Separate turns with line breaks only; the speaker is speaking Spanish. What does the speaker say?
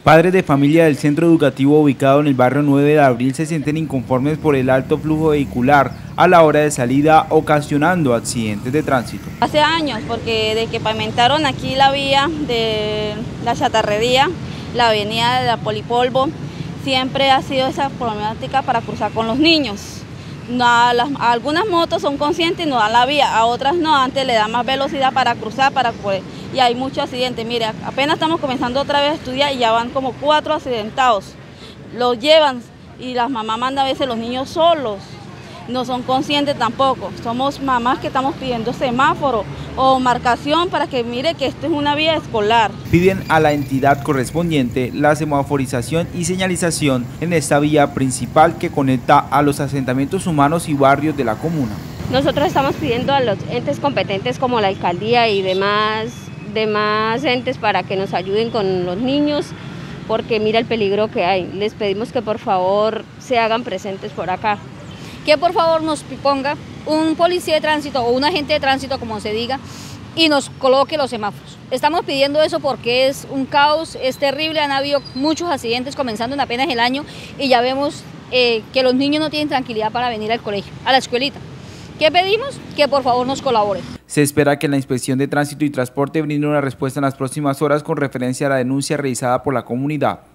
Padres de familia del centro educativo ubicado en el barrio 9 de Abril se sienten inconformes por el alto flujo vehicular a la hora de salida, ocasionando accidentes de tránsito.
Hace años, porque desde que pavimentaron aquí la vía de la chatarrería, la avenida de la Polipolvo, siempre ha sido esa problemática para cruzar con los niños. Algunas motos son conscientes y no dan la vía, a otras no, antes le dan más velocidad para cruzar, y hay muchos accidentes. Mire, apenas estamos comenzando otra vez a estudiar y ya van como 4 accidentados. Los llevan y las mamás mandan a veces los niños solos, no son conscientes tampoco. Somos mamás que estamos pidiendo semáforo o marcación para que mire que esto es una vía escolar.
Piden a la entidad correspondiente la semaforización y señalización en esta vía principal que conecta a los asentamientos humanos y barrios de la comuna.
Nosotros estamos pidiendo a los entes competentes como la alcaldía y demás entes para que nos ayuden con los niños, porque mira el peligro que hay. Les pedimos que por favor se hagan presentes por acá.
Que por favor nos ponga un policía de tránsito o un agente de tránsito, como se diga, y nos coloque los semáforos. Estamos pidiendo eso porque es un caos, es terrible, han habido muchos accidentes comenzando en apenas el año y ya vemos que los niños no tienen tranquilidad para venir al colegio, a la escuelita. ¿Qué pedimos? Que por favor nos colaboren.
Se espera que la Inspección de Tránsito y Transporte brinde una respuesta en las próximas horas con referencia a la denuncia realizada por la comunidad.